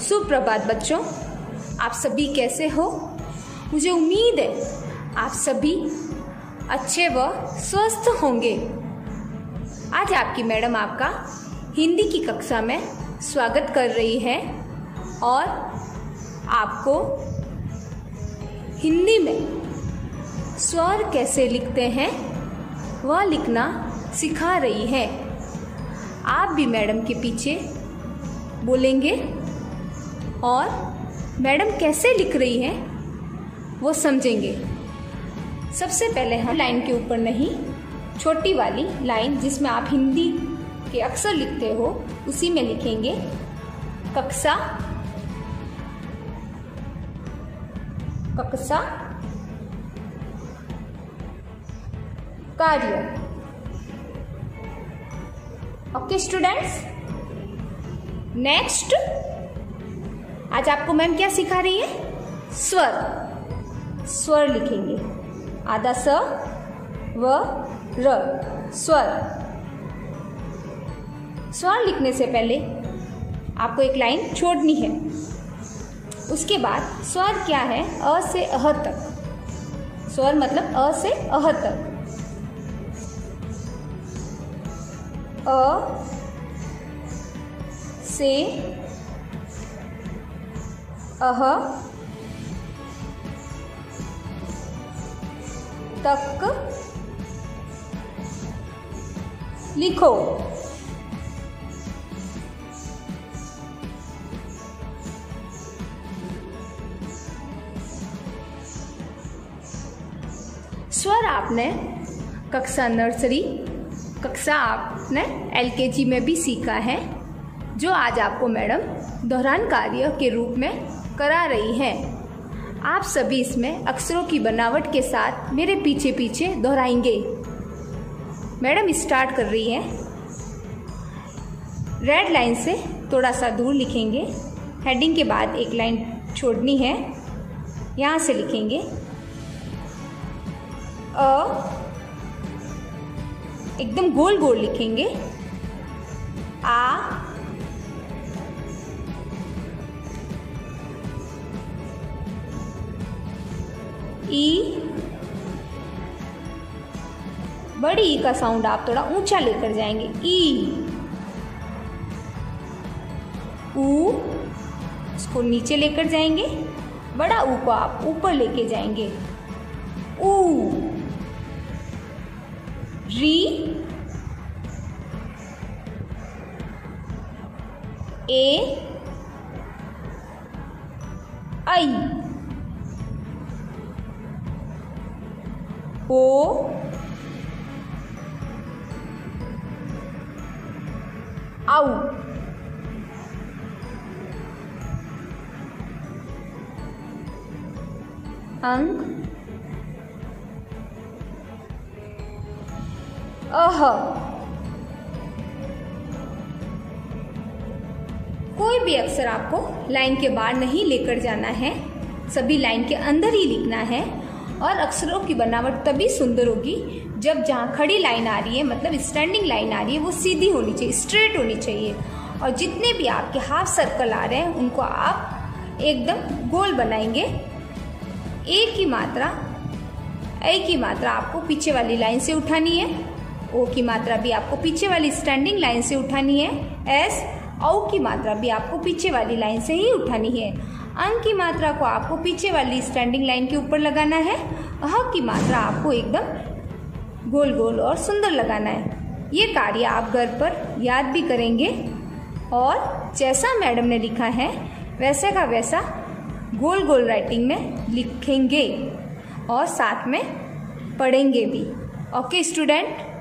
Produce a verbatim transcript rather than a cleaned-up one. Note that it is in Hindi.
सुप्रभात बच्चों, आप सभी कैसे हो? मुझे उम्मीद है आप सभी अच्छे व स्वस्थ होंगे। आज आपकी मैडम आपका हिंदी की कक्षा में स्वागत कर रही है और आपको हिंदी में स्वर कैसे लिखते हैं वह लिखना सिखा रही है। आप भी मैडम के पीछे बोलेंगे और मैडम कैसे लिख रही है वो समझेंगे। सबसे पहले हम लाइन के ऊपर नहीं, छोटी वाली लाइन जिसमें आप हिंदी के अक्षर लिखते हो उसी में लिखेंगे। कक्षा, कक्षा, कार्य। ओके स्टूडेंट्स, नेक्स्ट आज आपको मैम क्या सिखा रही है? स्वर। स्वर लिखेंगे, आधा स व र, स्वर। स्वर लिखने से पहले आपको एक लाइन छोड़नी है। उसके बाद स्वर क्या है? अ से अह तक। स्वर मतलब अ से अह तक। अ से अह तक लिखो। स्वर आपने कक्षा नर्सरी, कक्षा आपने एलकेजी में भी सीखा है, जो आज आपको मैडम दोहरान कार्य के रूप में करा रही है। आप सभी इसमें अक्षरों की बनावट के साथ मेरे पीछे पीछे दोहराएंगे। मैडम स्टार्ट कर रही है। रेड लाइन से थोड़ा सा दूर लिखेंगे। हेडिंग के बाद एक लाइन छोड़नी है, यहाँ से लिखेंगे अ, एकदम गोल गोल लिखेंगे। आ, ई, बड़ी ई का साउंड आप थोड़ा ऊंचा लेकर जाएंगे। ई, ऊ, इसको नीचे लेकर जाएंगे। बड़ा ऊ को आप ऊपर लेके जाएंगे। ऊ, री, ए, आई, ओ, आउ, अंक, अह। कोई भी अक्षर आपको लाइन के बाहर नहीं लेकर जाना है, सभी लाइन के अंदर ही लिखना है। और अक्षरों की बनावट तभी सुंदर होगी जब जहाँ खड़ी लाइन आ रही है, मतलब स्टैंडिंग लाइन आ रही है, वो सीधी होनी चाहिए, स्ट्रेट होनी चाहिए। और जितने भी आपके हाफ सर्कल आ रहे हैं उनको आप एकदम गोल बनाएंगे। ए की मात्रा, ए की मात्रा आपको पीछे वाली लाइन से उठानी है। ओ की मात्रा भी आपको पीछे वाली स्टैंडिंग लाइन से उठानी है। एस, औ की मात्रा भी आपको पीछे वाली लाइन से ही उठानी है। अंक की मात्रा को आपको पीछे वाली स्टैंडिंग लाइन के ऊपर लगाना है। अह की मात्रा आपको एकदम गोल गोल और सुंदर लगाना है। ये कार्य आप घर पर याद भी करेंगे और जैसा मैडम ने लिखा है वैसे का वैसा गोल गोल राइटिंग में लिखेंगे और साथ में पढ़ेंगे भी। Okay student.